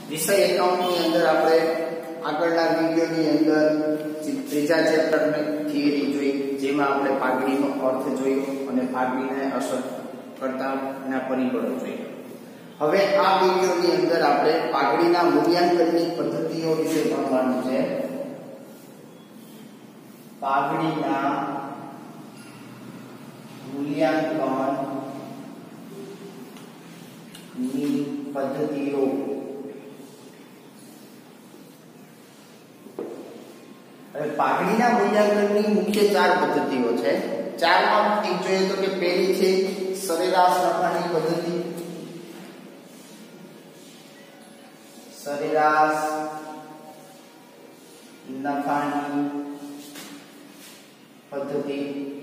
વિષય એકાઉન્ટની અંદર આપણે આગળના વિડિયોની અંદર ત્રીજા ચેપ્ટરની થિયરી જોઈ, જેમાં આપણે પાઘડીનો અર્થ જોયો અને પાઘડીને અસર કરતા એના પરિબળો જોયા. હવે આ વિડિયોની અંદર આપણે પાઘડીના મૂલ્યાંકનની પદ્ધતિઓ વિશે ભણવાનું છે. પાઘડીના મૂલ્યાંકનની પદ્ધતિઓ. હવે પાઘડીના મૂલ્યાંકનની મુખ્ય 4 પદ્ધતિઓ છે. 4 માં એક જોઈએ તો કે પહેલી છે સરેરાશ નફાની પદ્ધતિ. સરેરાશ નફાની પદ્ધતિ.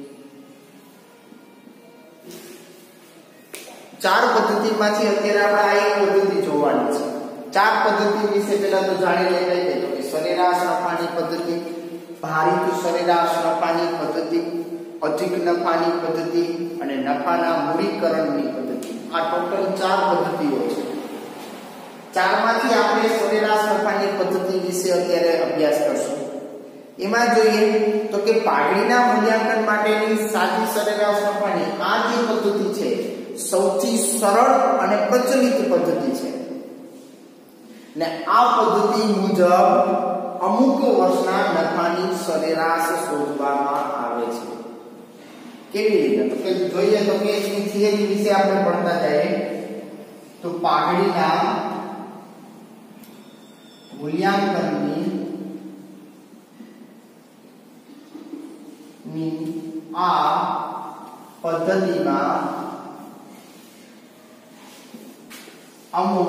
4 પદ્ધતિમાંથી અત્યારે આપણે આ એક પદ્ધતિ જોવાની છે. 4 પદ્ધતિ વિશે પહેલા તો જાણી લઈએ તો કે સરેરાશ નફાની પદ્ધતિ, ભારિત સરેરાશ નફાની પદ્ધતિ, અધિક નફાની પદ્ધતિ અને નફાના મૂડીકરણની પદ્ધતિ. આ ટોટલ 4 પદ્ધતિઓ છે. 4 માંથી આપણે સરેરાશ નફાની પદ્ધતિ વિશે અત્યારે અભ્યાસ કરશું. એમાં જોઈએ તો કે પાઘડીના મૂલ્યાંકન માટેની સાદી સરેરાશ નફાની આ જે પદ્ધતિ છે સૌથી સરળ અને પ્રચલિત પદ્ધતિ છે ને આ પદ્ધતિ મુજબ અમુક વર્ષના નફાની સરેરાશ શોધવામાં આવે છે. કેવી રીતે તો કે જોઈએ તો કે એની થિયરી વિશે આપણે ભણતા જઈએ તો પાઘડીના મૂલ્યાંકનની આ પદ્ધતિમાં અમુક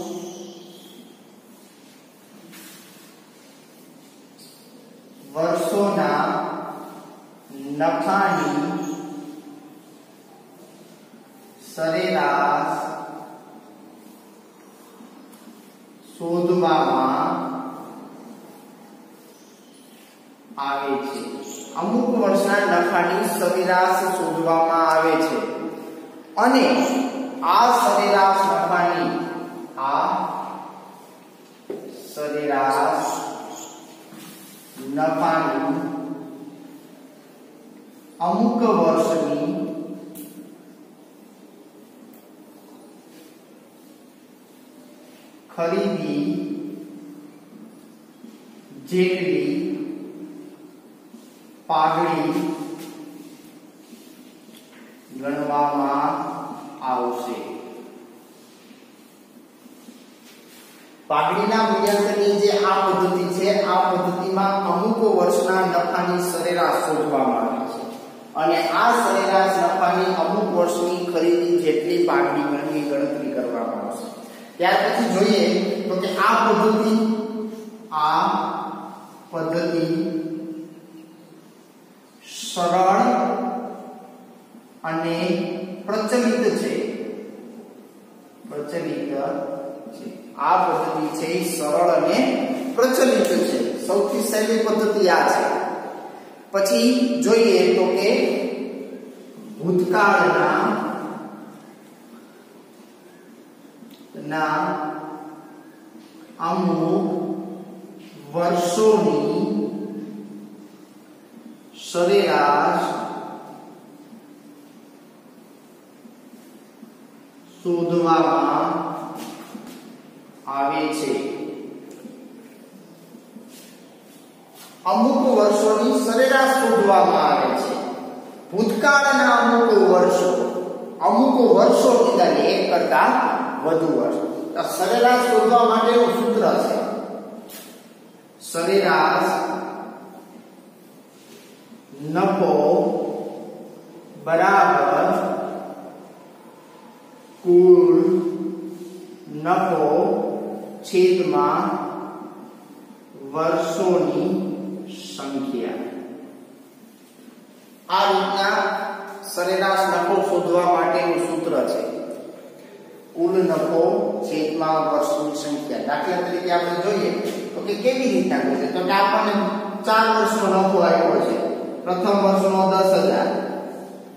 વર્ષોના નફાની સરેરાશ શોધવામાં આવે છે. અમુક વર્ષના નફાની સરેરાશ શોધવામાં આવે છે અને આ સરેરાશ નફાની અમુક વર્ષની ખરીદી જેટલી પાઘડી ગણવામાં આવશે. પાઘડીના મૂલ્યાંકનની જે આ પદ્ધતિ છે આ પદ્ધતિમાં અમુક વર્ષના નફાની સરેરાશ શોધવામાં આવે છે અને આ સરેરાશ નફાની અમુક વર્ષની ખરીદી જેટલી પાઘડી ગણતરી કરવામાં આવશે. ત્યાર પછી જોઈએ તો કે આ પદ્ધતિ સરળ અને પ્રચલિત છે. આ પદ્ધતિ છે સરળ અને પ્રચલિત છે. સૌથી સહેલી પદ્ધતિ આ છે. પછી જોઈએ તો કે ભૂતકાળના અમુક વર્ષોની સરેરાશ શોધવામાં આવે છે. અમુક વર્ષોની સરેરાશ શોધવામાં આવે છે. ભૂતકાળના અમુક વર્ષો કીધા એક કરતા વધુ વર્ષ. સરેરાશ શોધવા માટેનું સૂત્ર છે સરેરાશ નફો બરાબર કુલ નફો છેદમાં વર્ષોની સંખ્યા. આ રીતના સરેરાશ નફો શોધવા માટેનું સૂત્ર છે કુલ નફો છેદમાં વર્ષોની સંખ્યા. દાખલા તરીકે આપણે જોઈએ તો કે કેવી રીતના છે તો કે આપણને 4 વર્ષનો નફો આવ્યો છે. પ્રથમ વર્ષનો 10,000,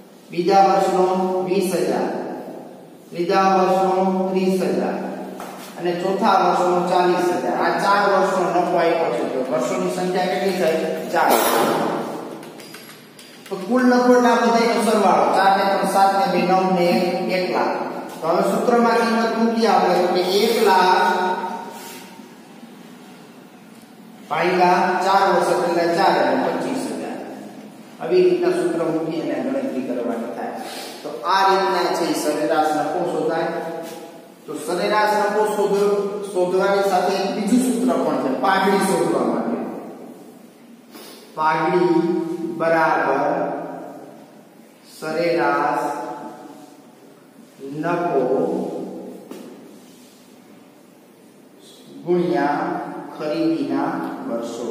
બીજા વર્ષનો 20,000, ત્રીજા વર્ષનો 30,000, અને ચોથા વર્ષનો 40,000. આ 4 વર્ષનો નફો આપ્યો છે. તો વર્ષોની સંખ્યા કેટલી થાય? 4. તો કુલ નફો ના બધાયનો સરવાળો 4 ને 3 7 ને 2 9 ને 1 લાખ. તો હવે સૂત્રમાં કિંમત મૂકી આપણે તો કે 1 લાખ ભાગ્યા 4 વર્ષ એટલે 4 એટલે 25,000. આવી રીતના સૂત્ર મૂકી અને ગણતરી કરવાની થાય. તો આ રીતના છે સરેરાશ નફો શોધાય. તો સરેરાશ નફો શોધવાની સાથે એક બીજું સૂત્ર પણ છે પાઘડી શોધવા માટે. પાઘડી બરાબર સરેરાશ નફો ગુણ્યા ખરીદીના વર્ષો.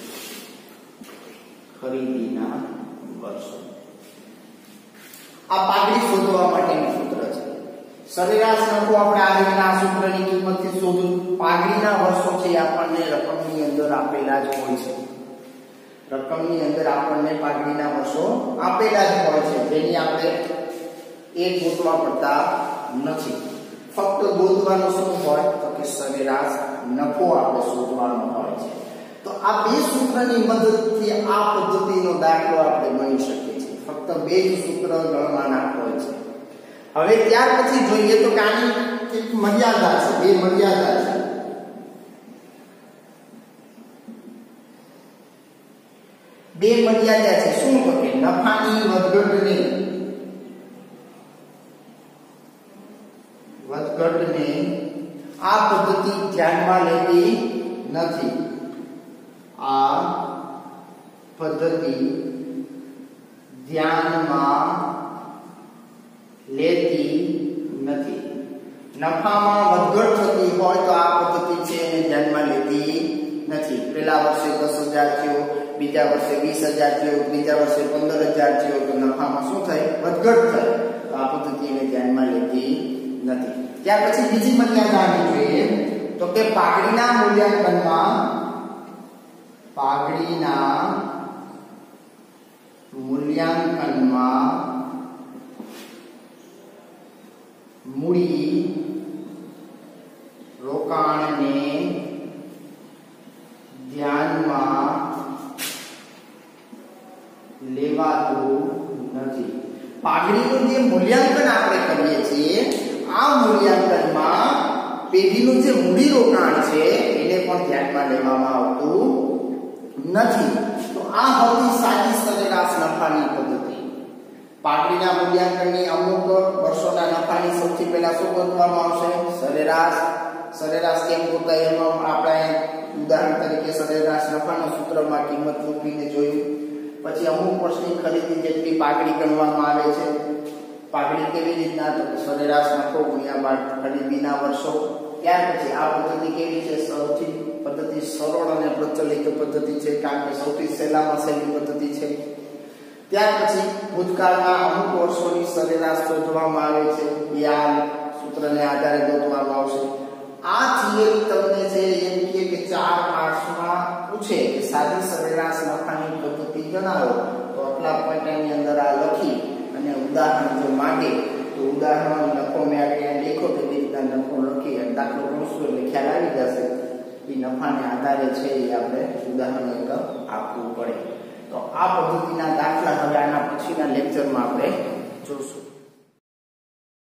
ખરીદીના વર્ષો આ પાઘડી શોધવા માટેનું સૂત્ર છે. સરેરાશ નફો આપણે આ રીતના આ સૂત્રની કિંમતથી શોધવું. પાઘડીના વર્ષો છે આપણને રકમની અંદર આપેલા જ હોય છે. રકમની અંદર આપણને પાઘડીના વર્ષો આપેલા જ હોય છે, જેની આપણે એક ગોતવા પડતા નથી. ફક્ત ગોતવાનું શું હોય તો કે સરેરાશ નફો આપણે શોધવાનો હોય છે. તો આ બે સૂત્રની મદદથી આ પદ્ધતિનો દાખલો આપણે ગણી શકીએ છીએ. ફક્ત બે જ સૂત્ર ગણવાના હોય છે. હવે ત્યાર પછી જોઈએ તો કે આની એક મર્યાદા છે, બે મર્યાદા છે. બે મર્યાદા છે. શું તો કે નફાની વધઘટને આ પદ્ધતિ ધ્યાનમાં લેતી નથી. આ પદ્ધતિ ધ્યાનમાં લેતી નથી. નફામાં વધઘટ થતી હોય તો આ પદ્ધતિ છે એને ધ્યાનમાં લેતી નથી. પહેલા વર્ષે 10,000 થયો, બીજા વર્ષે 20,000 થયો, ત્રીજા વર્ષે 15,000 થયો, તો નફામાં શું થાય? વધઘટ થાય. તો આ પદ્ધતિ એને ધ્યાનમાં લેતી નથી. ત્યાર પછી બીજી મર્યાદા આવી જોઈએ તો કે પાઘડીના મૂલ્યાંકનમાં મૂડી રોકાણને ધ્યાનમાં લેવાતું નથી. પાઘડીનું જે મૂલ્યાંકન આપણે કરીએ છીએ આ મૂલ્યાંકનમાં પેઢીનું જે મૂડી રોકાણ છે એને પણ ધ્યાનમાં લેવામાં આવતું નથી. તો આ હતી સાચી સરેરાશ નફાની પદ્ધતિ. પાઘડીના મૂલ્યાંકનની અમુક વર્ષોના નફાની સૌથી પહેલા શું ગોતવામાં આવશે? સરેરાશ. સરેરાશ કેમ ગોતાય એમાં આપણે ઉદાહરણ તરીકે સરેરાશ નફાના સૂત્રમાં કિંમત મૂકીને જોયું. પછી અમુક વર્ષની ખરીદી જેટલી પાઘડી ગણવામાં આવે છે. પાઘડી કેવી રીતના? તો સરેરાશ નફો ગુણ્યા ખરીદીના વર્ષો. ત્યાર પછી આ પદ્ધતિ કેવી છે? સૌથી પદ્ધતિ સરળ અને પ્રચલિત પદ્ધતિ છે, કારણ કે સૌથી સહેલામાં સહેલી પદ્ધતિ છે. ત્યાર પછી ભૂતકાળમાં અમુક વર્ષોની સરેરાશ શોધવામાં આવે છે, આ સૂત્રને આધારે ગોતવામાં આવશે. આ થિયરી તમને છે એમ કે 4 માર્ક્સમાં પૂછે કે સાદી સરેરાશ નફાની પદ્ધતિ જણાવો, તો આટલા પોઈન્ટની અંદર આ લખી અને ઉદાહરણ જો માંગે તો ઉદાહરણ નફો મેં આગળ લખો તો એ રીતના નફો લખી અને દાખલો ગણશું એટલે ખ્યાલ આવી જશે. એ નફાને આધારે છે એ આપણે ઉદાહરણ એક આપવું પડે. તો આ પદ્ધતિના દાખલા હવે આના પછીના લેક્ચરમાં આપણે જોશું.